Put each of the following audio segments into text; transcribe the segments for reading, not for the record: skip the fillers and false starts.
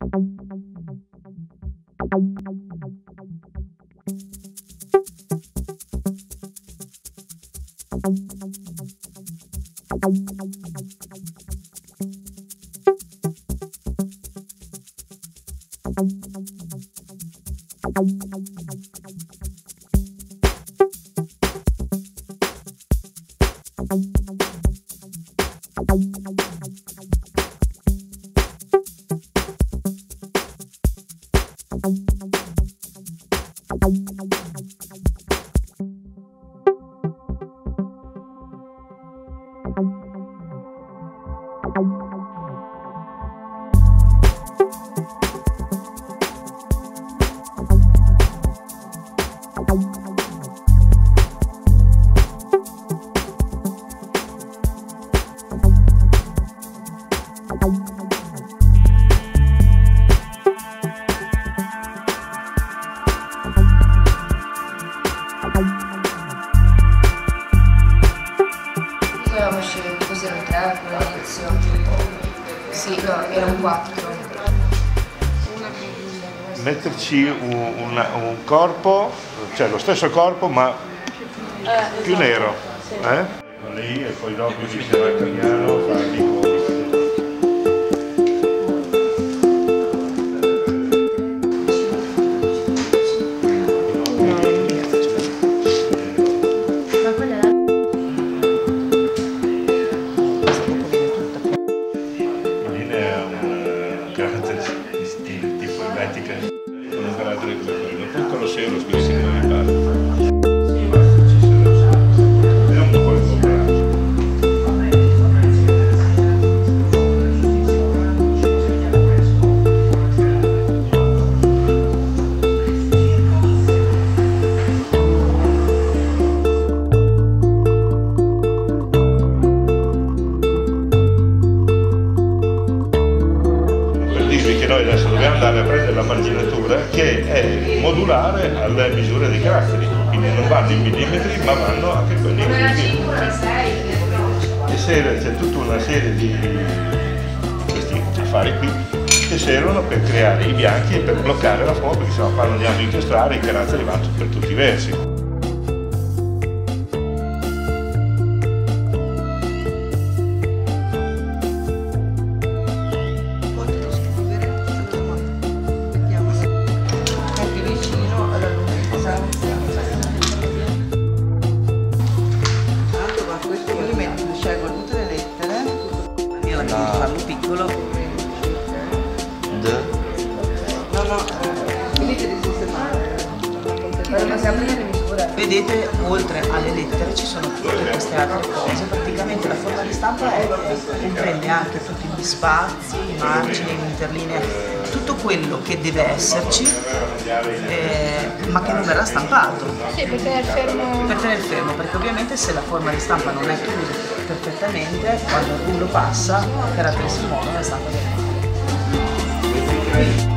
Cos'erano 3 con la lezione? Sì, no, erano 4. Metterci un corpo, cioè lo stesso corpo ma più nero. Lì e poi dopo ci si va a Cagliano, farli con... Sono carattere come quello, poi il Colosseo lo scrive come mi pare. È un po' incomparato. Che noi adesso dobbiamo andare a prendere la marginatura che è modulare alle misure dei caratteri, quindi non vanno in millimetri ma vanno anche quelli in millimetri. E c'è tutta una serie di questi affari qui che servono per creare i bianchi e per bloccare la forma, perché sennò quando andiamo a incastrare i caratteri vanno per tutti i versi. Farlo piccolo. Vedete, oltre alle lettere ci sono tutte queste altre cose. Praticamente la forma di stampa comprende anche tutti gli spazi, i margini, le interlinee, tutto quello che deve esserci ma che non verrà stampato. Sì, per tenere fermo. Per tenere fermo, perché ovviamente se la forma di stampa non è chiusa perfettamente, quando il rullo passa, i caratteri si muovono e la stampa viene male.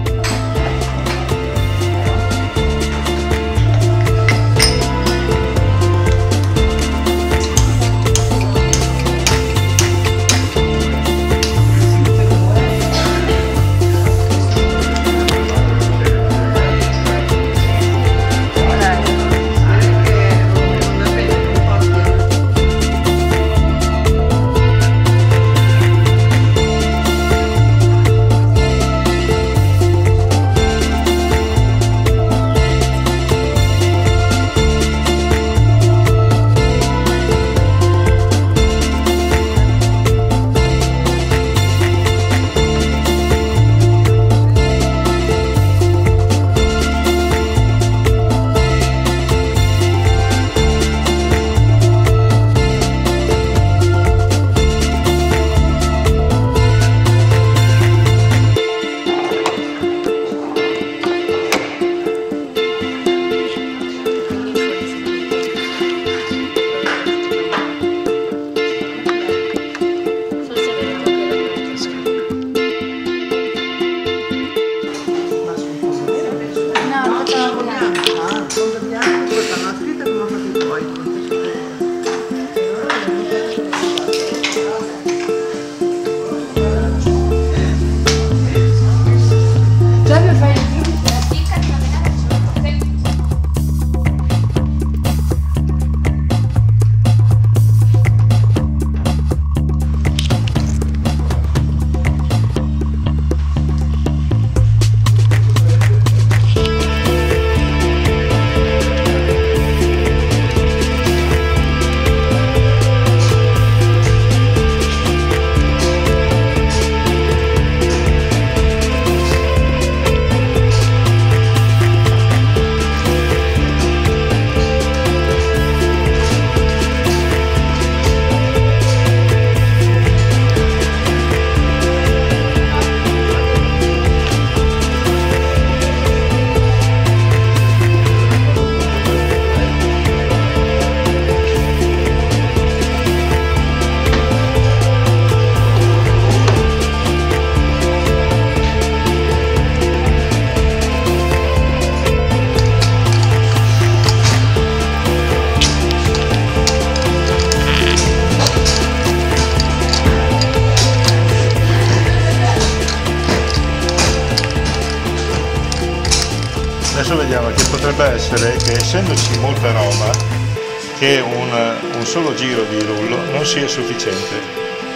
Adesso vediamo che potrebbe essere che, essendoci molta roba, che un solo giro di rullo non sia sufficiente.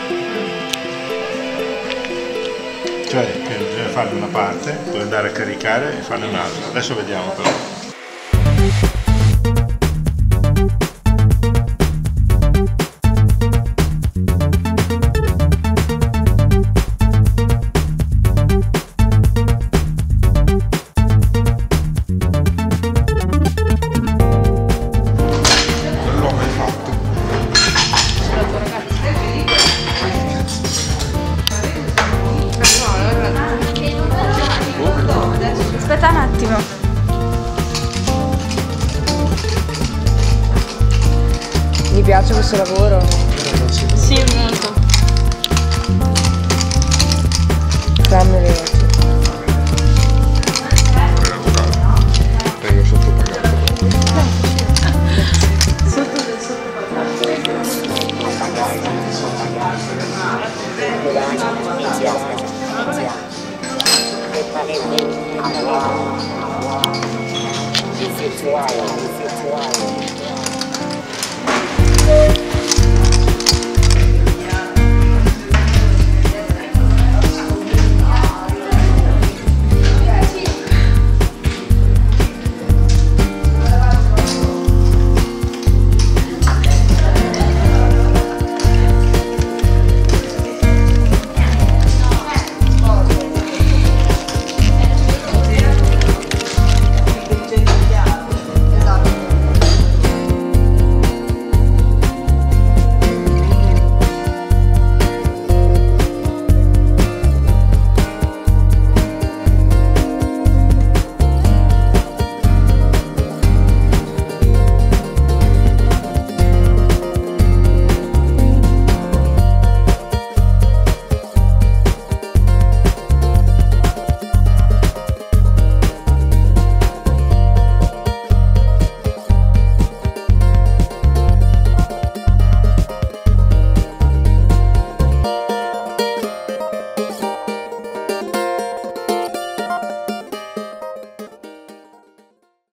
Cioè che bisogna farne una parte, poi andare a caricare e farne un'altra. Adesso vediamo però. Aspetta un attimo. Mi piace questo lavoro? Sì, molto. Dammelo oggi. Vengo sottopagato. Sotto